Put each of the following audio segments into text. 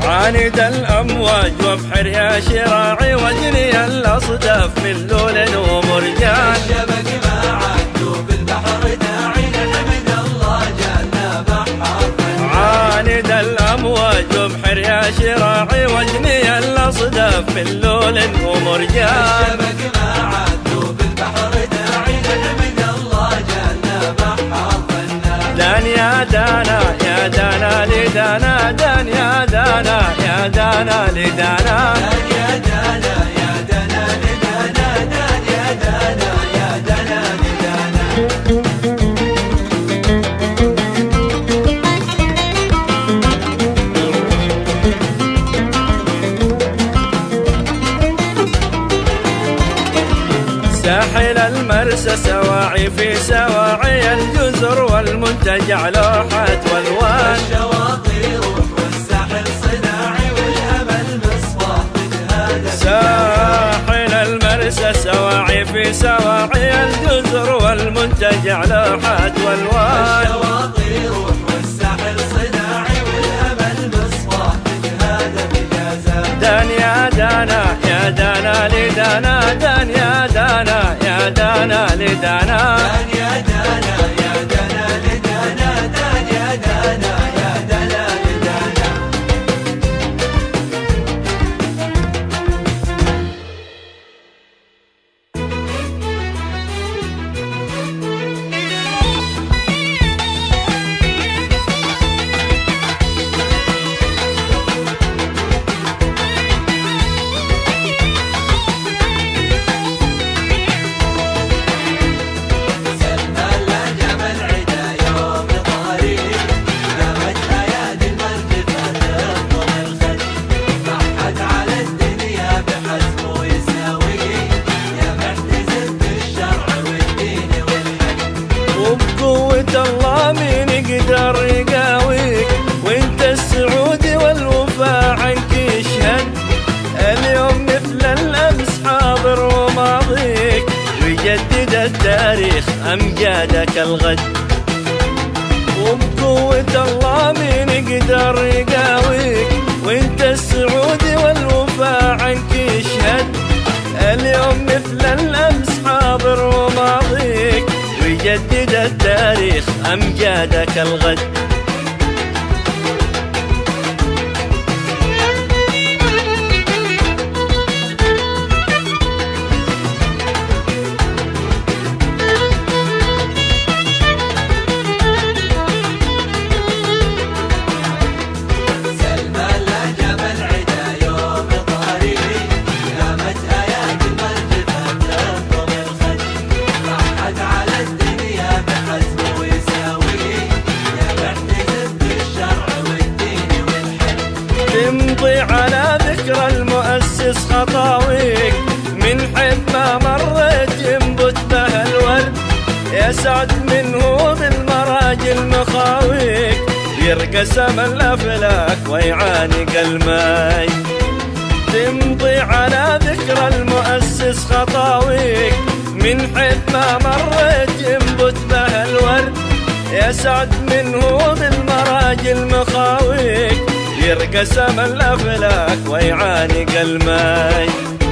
عاند الأمواج وابحر يا شراعي واجني الأصداف من لول ومرجان. الشبك ما عدوا بالبحر داعي نحمد الله جعلنا بحار فنان. عاند الأمواج وابحر يا شراعي واجني الأصداف من لول ومرجان. الشبك ما عدوا بالبحر داعي نحمد الله جعلنا بحار فنان. دان يا دانا يا دانا لدانا، دان يا دانا يا دانا لدانا، دان يا دانا يا دانا لدانا، دان يا دانا يا دانا لدانا. ساحل المرسى سواعي في سواعي الجزر والمنتجع لوحات والوان. الشواطئ روح والساحل صناعي والأمل مصباح بجهاده. ساحل المرسى سواعي في سواعي الجزر والمنتجع لوحات والوان. الشواطئ روح والساحل صناعي والأمل مصباح بجهاده بجازات. دان يا دانا يا دانا لدانا، دان يا دانا يا دانا لدانا، دان يا دانا يا دانا لدانا، دان يا دانا يا دانا لدانا. الله مين يقدر يقاويك وانت السعودي والوفاء عنك يشهد. اليوم مثل الامس حاضر وماضيك ويجدد التاريخ امجادك الغد. وبقوة الله مين يقدر يقاويك وانت السعودي والوفاء عنك يشهد. اليوم مثل الامس حاضر وماضيك ويجدد التاريخ أمجادك الغد. تمضي على ذكرى المؤسس خطاويك من حد ما مرت ينبت بها الورد. يسعد منه بالمراجل مخاويك يرقى سما الافلاك ويعانق الماي. تمضي على ذكرى المؤسس خطاويك من حد ما مرت ينبت بها الورد. يسعد منه بالمراجل مخاويك يرقى سما الافلاك ويعانق الماي.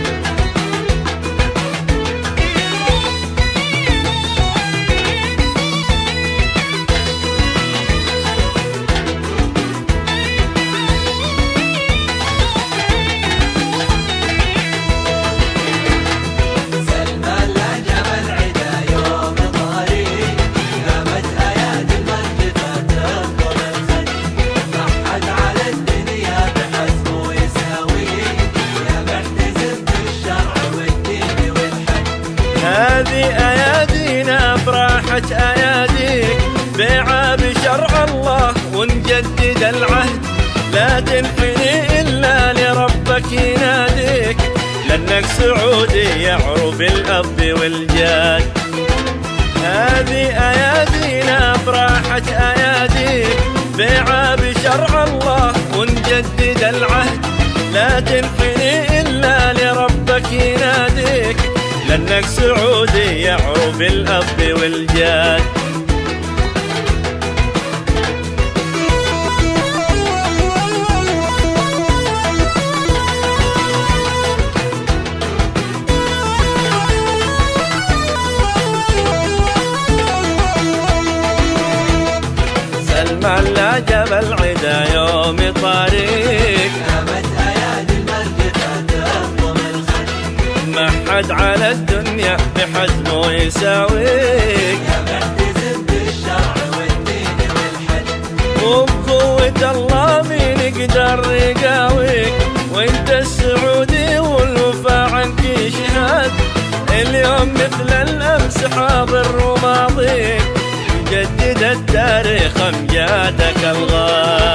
هذه أيادينا براحة أياديك بيعة بشرع الله ونجدد العهد. لا تنحني إلا لربك يناديك لأنك سعودي يعرف الأب والجاد. هذه أيادينا براحة أياديك بيعة بشرع الله ونجدد العهد. لا تنحني إلا لربك يناديك لأنك سعودي يعرف الأب والجاد. ملا جبل عدا يوم طريق، قامت ايادي المركبة تضم الخد، ما حد على الدنيا بحزمه يساويك، يا معتزم بالشرع والدين والحد، وبقوة الله مين يقدر يقاويك، وانت السعودي والوفا عنك يشهد، اليوم مثل الامس حاضر وماضيك، جدد التاريخ امجادك الغالي.